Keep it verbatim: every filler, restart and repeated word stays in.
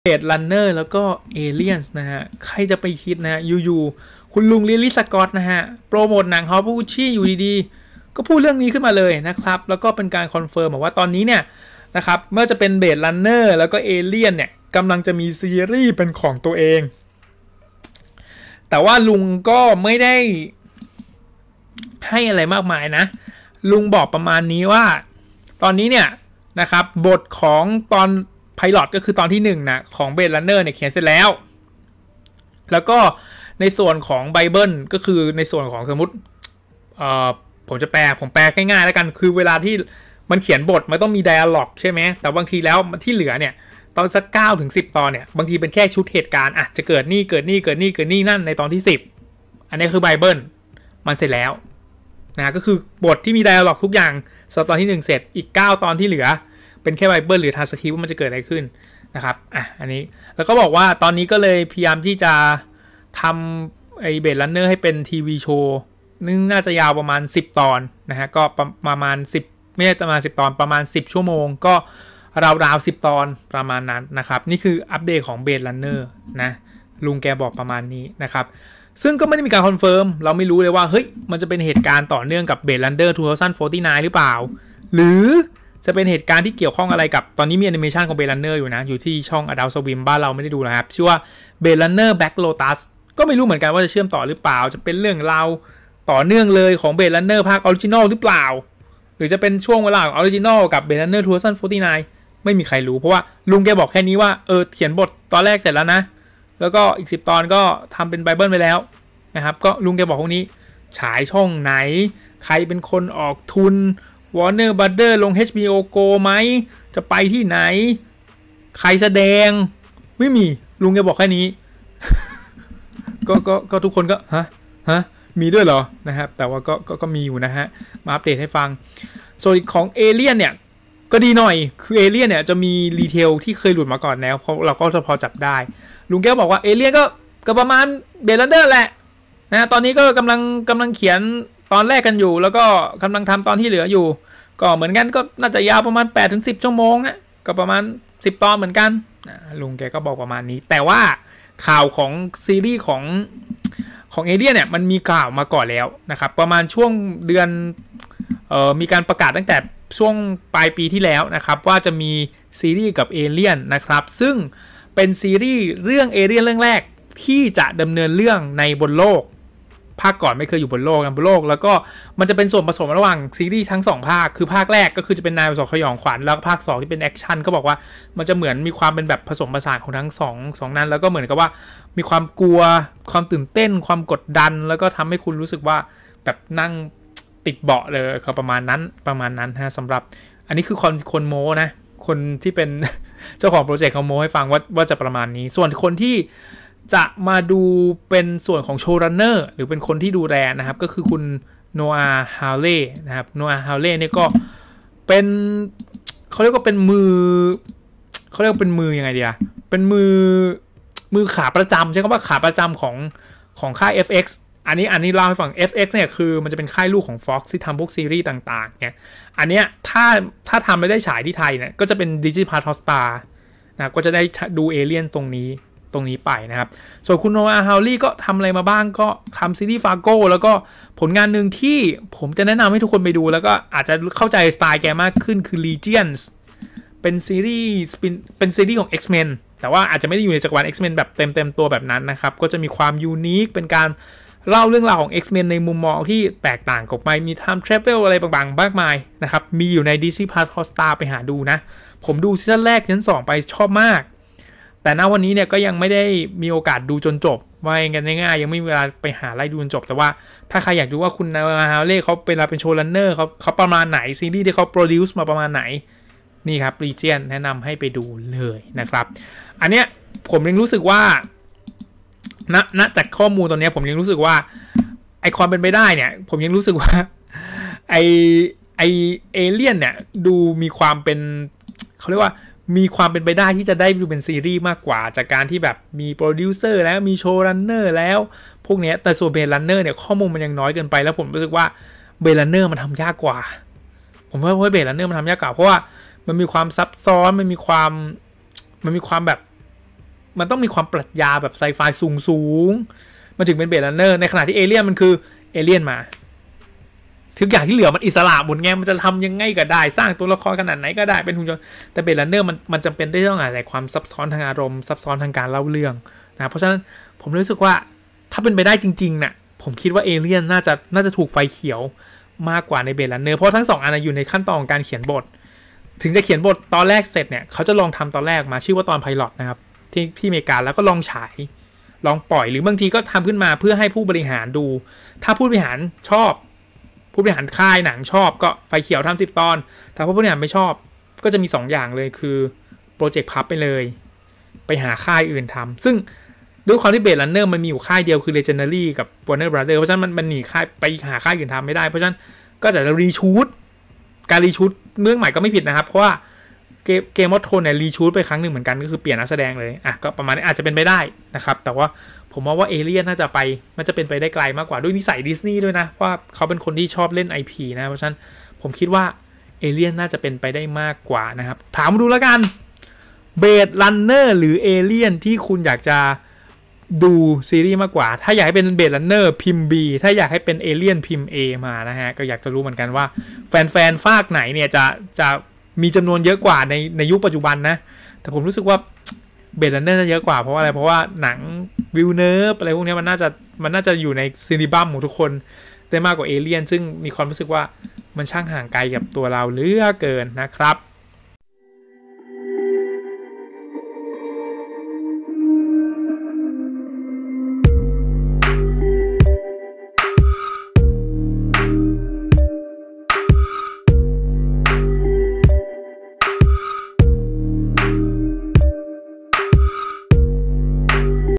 เบดรันเนอร์แล้วก็เอเลียนส์นะฮะใครจะไปคิดนะฮะอยู่ๆคุณลุงลิลลี่สกอตนะฮะโปรโมทหนังฮอปปูชี่อยู่ดีๆก็พูดเรื่องนี้ขึ้นมาเลยนะครับแล้วก็เป็นการคอนเฟิร์มบอกว่าตอนนี้เนี่ยนะครับเมื่อจะเป็นเบดรันเนอร์แล้วก็เอเลียนเนี่ยกำลังจะมีซีรีส์เป็นของตัวเองแต่ว่าลุงก็ไม่ได้ให้อะไรมากมายนะลุงบอกประมาณนี้ว่าตอนนี้เนี่ยนะครับบทของตอนไพลอตก็คือตอนที่หนึ่งนะของเบดรันเนอร์เนี่ยเขียนเสร็จแล้วแล้วก็ในส่วนของไบเบิลก็คือในส่วนของสมมติเอ่อผมจะแปลผมแปลง่ายๆแล้วกันคือเวลาที่มันเขียนบทมันต้องมีไดอะล็อกใช่ไหมแต่บางทีแล้วที่เหลือเนี่ยตอนสักเก้าถึงสิบตอนเนี่ยบางทีเป็นแค่ชุดเหตุการณ์อ่ะจะเกิดนี่เกิดนี่เกิดนี่เกิดนี่นั่นในตอนที่สิบอันนี้คือไบเบิลมันเสร็จแล้วนะก็คือบทที่มีไดอะล็อกทุกอย่างสตอนที่หนึ่งเสร็จอีกเก้าตอนที่เหลือเป็นแค่ไบเบิลหรือทาสคริปต์ว่ามันจะเกิดอะไรขึ้นนะครับอ่ะอันนี้แล้วก็บอกว่าตอนนี้ก็เลยพยายามที่จะทำไอ้เบดรันเนอร์ให้เป็นทีวีโชว์นึงน่าจะยาวประมาณสิบตอนนะฮะก็ประมาณสิบไม่ใช่ประมาณสิบตอนประมาณสิบชั่วโมงก็ราวๆสิบตอนประมาณนั้นนะครับนี่คืออัปเดตของเบดรันเนอร์นะลุงแกบอกประมาณนี้นะครับซึ่งก็ไม่ได้มีการคอนเฟิร์มเราไม่รู้เลยว่าเฮ้ยมันจะเป็นเหตุการณ์ต่อเนื่องกับเบดรันเนอร์สองพันสี่สิบเก้าหรือเปล่าหรือจะเป็นเหตุการณ์ที่เกี่ยวข้องอะไรกับตอนนี้มีแอนิเมชันของเบดรันเนอร์อยู่นะอยู่ที่ช่อง Adult Swim บ้านเราไม่ได้ดูนะครับชื่อว่าเบดรันเนอร์แบ็คโลตัสก็ไม่รู้เหมือนกันว่าจะเชื่อมต่อหรือเปล่าจะเป็นเรื่องราวต่อเนื่องเลยของเบดรันเนอร์ภาคออริจินอลหรือเปล่าหรือจะเป็นช่วงเวลาของออริจินอลกับเบดรันเนอร์สองพันสี่สิบเก้าไม่มีใครรู้เพราะว่าลุงแกบอกแค่นี้ว่าเออเขียนบทตอนแรกเสร็จแล้วนะแล้วก็อีกสิบตอนก็ทำเป็นไบเบิลไปแล้วนะครับก็ลุงแกบอกพวกนี้ฉายช่องไหนใครเป็นคนออกทุน Warner Brothers ลง เอช บี โอ Go ไหมจะไปที่ไหนใครแสดงไม่มีลุงแกบอกแค่นี้ ก็ก็ก็ทุกคนก็ฮะฮะมีด้วยเหรอนะครับแต่ว่าก็ก็ก็มีอยู่นะฮะมาอัปเดตให้ฟังส่วนของเอเลี่ยนเนี่ยก็ดีหน่อยคือเอเลี่ยนเนี่ยจะมีรีเทลที่เคยหลุดมาก่อนแล้วเพราะเราก็จะพอจับได้ลุงแกบอกว่าเอเลี่ยนก็ก็ประมาณเบดรันเนอร์แหละนะตอนนี้ก็กำลังกำลังเขียนตอนแรกกันอยู่แล้วก็กำลังทำตอนที่เหลืออยู่ก็เหมือนกันก็น่าจะยาวประมาณ แปดถึงสิบ ชั่วโมงนะก็ประมาณสิบตอนเหมือนกันนะลุงแกก็บอกประมาณนี้แต่ว่าข่าวของซีรีส์ของของเอเลี่ยนเนี่ยมันมีข่าวมาก่อนแล้วนะครับประมาณช่วงเดือนเอ่อมีการประกาศตั้งแต่ช่วงปลายปีที่แล้วนะครับว่าจะมีซีรีส์กับเอเลี่ยนนะครับซึ่งเป็นซีรีส์เรื่องเอเลี่ยนเรื่องแรกที่จะดำเนินเรื่องในบนโลกภาคก่อนไม่เคยอยู่บนโลกนะบนโลกแล้วก็มันจะเป็นส่วนผสมระหว่างซีรีส์ทั้งสองภาคคือภาคแรกก็คือจะเป็นนายประสบขยองขวัญแล้วก็ภาคสองที่เป็นแอคชั่นก็บอกว่ามันจะเหมือนมีความเป็นแบบผสมผสานของทั้งสองสองนั้นแล้วก็เหมือนกับว่ามีความกลัวความตื่นเต้นความกดดันแล้วก็ทำให้คุณรู้สึกว่าแบบนั่งติดเบาะเลยก็ประมาณนั้นประมาณนั้นฮะสำหรับอันนี้คือคนคนโม้นะคนที่เป็นเจ้าของโปรเจกต์เขาโม้ให้ฟังว่าว่าจะประมาณนี้ส่วนคนที่จะมาดูเป็นส่วนของโชว์รันเนอร์หรือเป็นคนที่ดูแลนะครับก็คือคุณโนอาฮาวเล่นะครับโนอาฮาวเล่เนี่ยก็เป็นเขาเรียกว่าเป็นมือเขาเรียกว่าเป็นมือยังไงดีอะเป็นมือมือขาประจำใช่คำว่าขาประจำของของค่าย เอฟ เอ็กซ์ อันนี้อันนี้เล่าให้ฟัง เอฟ เอ็กซ์ เนี่ยคือมันจะเป็นค่ายลูกของ Fox ที่ทำพวกซีรีส์ต่างๆเนี่ยอันเนี้ยถ้าถ้าทำไม่ได้ฉายที่ไทยเนี่ยก็จะเป็น Digital Hotstar นะก็จะได้ดูเอเลี่ยนตรงนี้ตรงนี้ไปนะครับส่วนคุณโนอาฮาวลี่ก็ทำอะไรมาบ้างก็ทำซีรีส์ฟาโก้แล้วก็ผลงานหนึ่งที่ผมจะแนะนำให้ทุกคนไปดูแล้วก็อาจจะเข้าใจสไตล์แกมากขึ้นคือ Legions เป็นซีรีส์เป็นซีรีส์ของ X-Men แต่ว่าอาจจะไม่ได้อยู่ในจักรวาล X-Men แบบเต็มเต็มตัวแบบนั้นนะครับก็จะมีความยูนิคเป็นการเล่าเรื่องราวของ X-Men ในมุมมองที่แตกต่างกับไปมี Time Travel อะไรบางๆมากมายนะครับมีอยู่ใน Disney Plus Hotstar ไปหาดูนะผมดูซีซั่นแรกซีซั่นสองไปชอบมากแต่ณวันนี้เนี่ยก็ยังไม่ได้มีโอกาสดูจนจบว่าอย่างกันง่ายๆยังไม่มีเวลาไปหาไล่ดูจนจบแต่ว่าถ้าใครอยากดูว่าคุณนาฮาวเล่เขาเป็นอะไรเป็นโชว์รันเนอร์เขาเขาประมาณไหนซีรีส์ที่เขาโปรดิวซ์มาประมาณไหนนี่ครับรีเจียนแนะนำให้ไปดูเลยนะครับอันเนี้ยผมยังรู้สึกว่าณณจากข้อมูลตอนนี้ผมยังรู้สึกว่าไอความเป็นไปได้เนี่ยผมยังรู้สึกว่าไอไอเอเลี่ยนเนี่ยดูมีความเป็นเขาเรียกว่ามีความเป็นไปได้ที่จะได้ดูเป็นซีรีส์มากกว่าจากการที่แบบมีโปรดิวเซอร์แล้วมีโชว์รันเนอร์แล้วพวกนี้แต่ส่วนเบดรันเนอร์เนี่ยข้อมูลมันยังน้อยเกินไปแล้วผมรู้สึกว่าเบดรันเนอร์มันทำยากกว่าผมว่าเบดรันเนอร์มันทำยากกว่าเพราะว่ามันมีความซับซ้อนมันมีความมันมีความแบบมันต้องมีความปรัชญาแบบไซไฟสูงสูงมันถึงเป็นเบลลันเนอร์ในขณะที่เอเลี่ยนมันคือเอเลี่ยนมาทุกอย่างที่เหลือมันอิสระหมดไงมันจะทำยังไงก็ได้สร้างตัวละครขนาดไหนก็ได้เป็นหุ่นยนต์แต่เบลลันเนอร์มันมันจำเป็นได้ต้องอาศัยความซับซ้อนทางอารมณ์ซับซ้อนทางการเล่าเรื่องนะเพราะฉะนั้นผมรู้สึกว่าถ้าเป็นไปได้จริงๆน่ะผมคิดว่าเอเลี่ยนน่าจะน่าจะถูกไฟเขียวมากกว่าในเบลลันเนอร์เพราะทั้งสองอันอยู่ในขั้นตอนของการเขียนบทถึงจะเขียนบทตอนแรกเสร็จเนี่ยเขาจะลองทำตอนแรกมาชื่อว่าตอนไพลอตนะครับที่ที่อเมริกาแล้วก็ลองฉายลองปล่อยหรือบางทีก็ทำขึ้นมาเพื่อให้ผู้บริหารดูถ้าผู้บริหารชอบผู้บริหารค่ายหนังชอบก็ไฟเขียวทำสิบตอนแต่ผู้บริหารไม่ชอบก็จะมีสองอย่างเลยคือโปรเจกต์พับไปเลยไปหาค่ายอื่นทำซึ่งด้วยความที่เบลลันเนอร์มันมีอยู่ค่ายเดียวคือ Legendary กับ Warner Brothers เพราะฉะนั้นมันมันหนีค่ายไปหาค่ายอื่นทำไม่ได้เพราะฉะนั้นก็จะรีชูตการรีชูตเรื่องใหม่ก็ไม่ผิดนะครับเพราะว่าเกมเกมมอสโทนเนี่ยรีชูตไปครั้งหนึ่งเหมือนกันก็คือเปลี่ยนนักแสดงเลยอ่ะก็ประมาณนี้อาจจะเป็นไปได้นะครับแต่ว่าผมมองว่าเอเลี่ยนน่าจะไปมันจะเป็นไปได้ไกลมากกว่าด้วยนิสัยดิสนีย์ด้วยนะว่าเขาเป็นคนที่ชอบเล่น ไอ พี นะเพราะฉะนั้นผมคิดว่าเอเลี่ยนน่าจะเป็นไปได้มากกว่านะครับถามดูแล้วกันเบลลันเนอร์หรือเอเลี่ยนที่คุณอยากจะดูซีรีส์มากกว่าถ้าอยากให้เป็นเบลลันเนอร์พิมพ์ B ถ้าอยากให้เป็นเอเลี่ยนพิมพ์ A มานะฮะก็อยากจะรู้เหมือนกันว่าแฟนๆฝากไหนเนี่ยจะจะมีจำนวนเยอะกว่าในในยุคปัจจุบันนะแต่ผมรู้สึกว่าเบลลันเนอร์จะเยอะกว่าเพราะว่าอะไรเพราะว่าหนังวิลเนอร์อะไรพวกนี้มันน่าจะมันน่าจะอยู่ในซีนิบัมของทุกคนได้มากกว่าเอเลี่ยนซึ่งมีความรู้สึกว่ามันช่างห่างไกลกับตัวเราเหลือเกินนะครับ